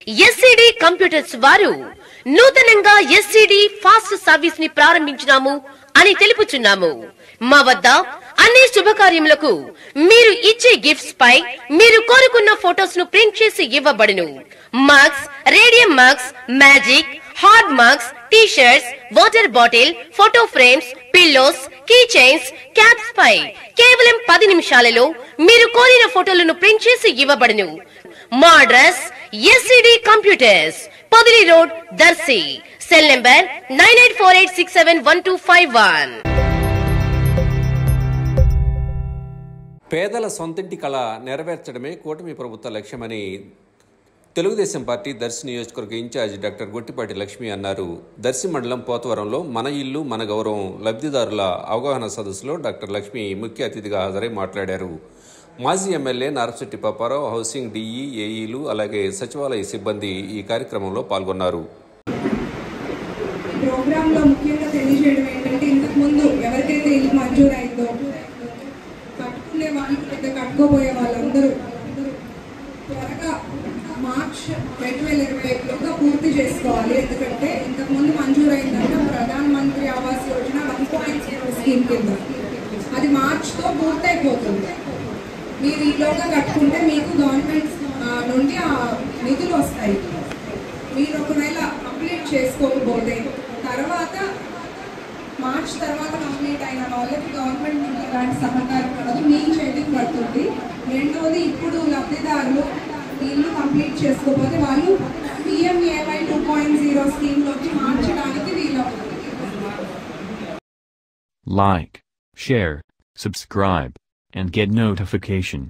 SCD computers వారు నూతనంగా SCD fast service ని ప్రారంభించినాము అని తెలుపుచున్నాము. మా వద్ద అన్ని శుభకార్యములకు మీరు ఇచ్చే గిఫ్ట్స్ పై మీరు కోరుకున్న ఫోటోస్ ను ప్రింట్ చేసి ఇవ్వబడును. Mugs, radium mugs, magic, hard mugs, T shirts, water bottle, photo frames, pillows, key chains, caps పై కేవలం 10 నిమిషాలలో మీరు కోరిన ఫోటోలను ప్రింట్ చేసి ఇవ్వబడును. మా address SCD computers, Podili road, Darsi. Cell number 9848671251. పేదల సొంతింటి కళ నెరవేర్చడమే కూటమి ప్రభుత్వ లక్ష్యమని తెలుగుదేశం పార్టీ దర్శి నియోజకవర్గ ఇన్ఛార్జి డాక్టర్ గొట్టిపాటి లక్ష్మి అన్నారు. దర్శి మండలం పోతవరంలో మన ఇల్లు మన గౌరవం లబ్ధిదారుల అవగాహన సదస్సులో డాక్టర్ లక్ష్మి ముఖ్య అతిథిగా హాజరై మాట్లాడారు. మాజీ MLA Narasetti Paparao, housing DE, ఏఈలు, అలాగే సచివాలయ సిబ్బంది ఈ కార్యక్రమంలో పాల్గొన్నారు. ప్రోగ్రాంలో ముఖ్యంగా తెలియజేయడం ఏంటంటే, ఇంతకు ముందు ఎవరికైతే ఇల్లు మంజూరైందో కట్టుకునే వాళ్ళు, కట్టుకోబోయే వాళ్ళందరూ త్వరగా మార్చ్ 2021లోగా పూర్తి చేసుకోవాలి. ఎందుకంటే ఇంతకు ముందు మంజూరైందంటే ప్రధాన మంత్రి ఆవాస్ యోజన 1.0 స్కీమ్ కింద అది మార్చ్తో పూర్తయిపోతుంది. మీరు ఈలోగా కట్టుకుంటే మీకు గవర్నమెంట్ నుండి ఆ నిధులు వస్తాయి. మీరు ఒకవేళ కంప్లీట్ చేసుకోకపోతే తర్వాత మార్చ్ తర్వాత కంప్లీట్ అయిన వాళ్ళకి గవర్నమెంట్ నుండి ఎలాంటి సహకారం ఉండదు, మీ చేతికి పడుతుంది. రెండోది, ఇప్పుడు లబ్ధిదారులు ఇల్లు కంప్లీట్ చేసుకోకపోతే వాళ్ళు PMAY 2.0 స్కీమ్లోకి మార్చడానికి వీలవుతుంది. Like, share, subscribe, and get notification.